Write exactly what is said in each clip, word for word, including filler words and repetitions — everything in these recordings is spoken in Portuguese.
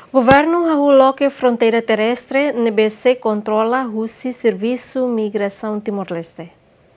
Governo Hahulok Fronteira Terrestre, N B C controla o Serviço Migração Timor-Leste.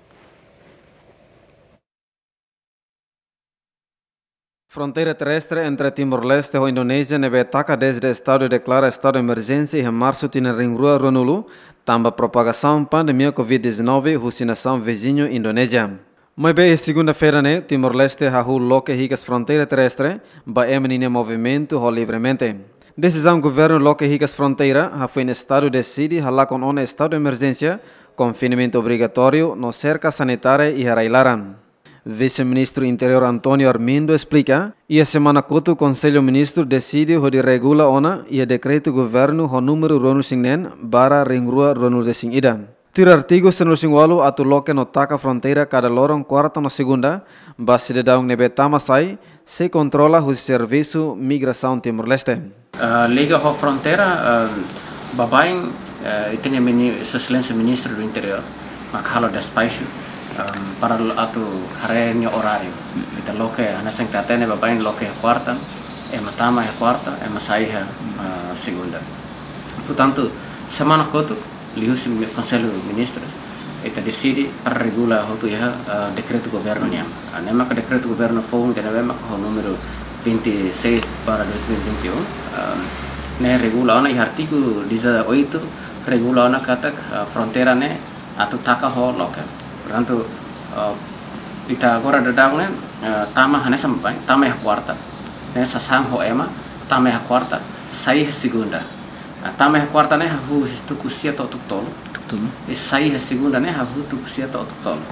Fronteira terrestre entre Timor-Leste e Indonésia nebe ataca desde o Estado declara estado de emergência em março tina ringrua Ronulu, tamba propagação pandemia covid dezenove nação vizinho Indonésia. Mas bem, segunda-feira, né, Timor-Leste Hahulok higas fronteira terrestre, ba emenine movimento ho livremente. Decisão governo loke higas fronteira, ha foi no estado decide hala com um estado de emergência, confinamento obrigatório no cerca sanitária e harailaran. Vice-ministro Interior Antônio Armindo explica, e a semana que o Conselho Ministro decide o de regula ona e a decreto governo o número ronu singnen bara ringrua ronu de singida. Tur artigo senur singwalu atu loke no taka fronteira cada lorong quarta no segunda, base de daung nebetama sai, se controla o serviço migração Timor-Leste. Uh, Liga ho fronteira, uh, babain, uh, itenya excelência ministro do interior, makhalo da spaço, um, para atu harenyo horário. Ita loke anasang tatene babain loke quarta, e matama e quarta, e masai uh, segunda. Portanto, semana kotu, lius conselho ministros, ita decide para regular ho tu ya uh, decreto governo niam. Anema ka decreto governo foi de novembro ho número vinte e seis para dois mil e vinte e um, um, né regula ona e artigo dezoito regula ona katak uh, fronteira né atu taka ho local. Portanto, uh, ita agora dadang né uh, tama hane sampai tama ya quarta, né sasang ho ema tama ya quarta sai segunda. Uh, tama ya quarta né hu tu kusia to tolo. E sai segunda né hu tu kusia to tolo.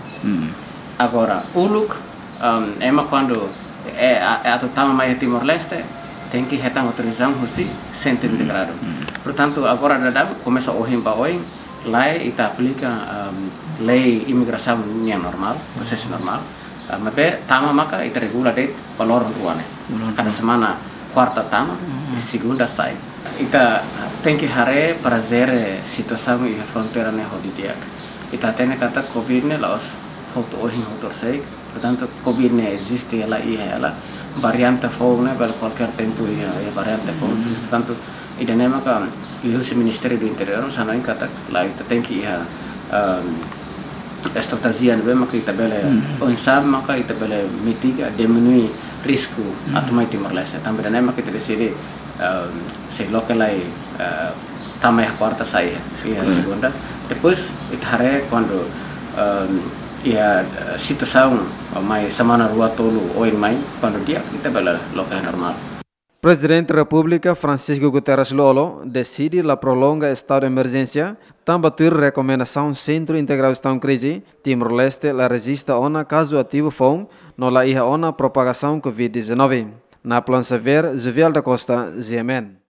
Agora uluk um, ema quando é a tama mais Timor-Leste tem que retar autorização husi cento grado. Portanto, agora dadam começa a ohim ba oi, lá ita aplica um, lei imigração yang normal, processo normal. Uh, mas be tama maka ita regula det valor ruane. Cada semana quarta tama e segunda sai. Ita tem que hare para zere situação e fronteira ne hodidiak. Ita tem kata covid ne laos foto ohim hotor sei. Portanto, Covid ne existe ela e ela variante forma né, pelo qualquer tempo e a variante forma. Portanto, e de nema que o Ministério do Interior sana em kata lá ita tem que a estratégia ne bema que ita bele o insab maka ita bele mitiga diminuir risco atumai Timor-Leste. Também de nema que ita decide se local aí também a quarta sai e a segunda. Depois ita hare quando ya situação mais semana rua tolo ou em mai quando dia kita bela local normal. Presidente da República Francisco Guterres Lolo decide la prolonga estado de emergência, tambatur recomendação Centro Integral Estão Crise, Timor-Leste la resista ona caso ativo fom, no la iha ona propagação covid dezenove. Na plan sever, Zuvial da Costa, Ziemen.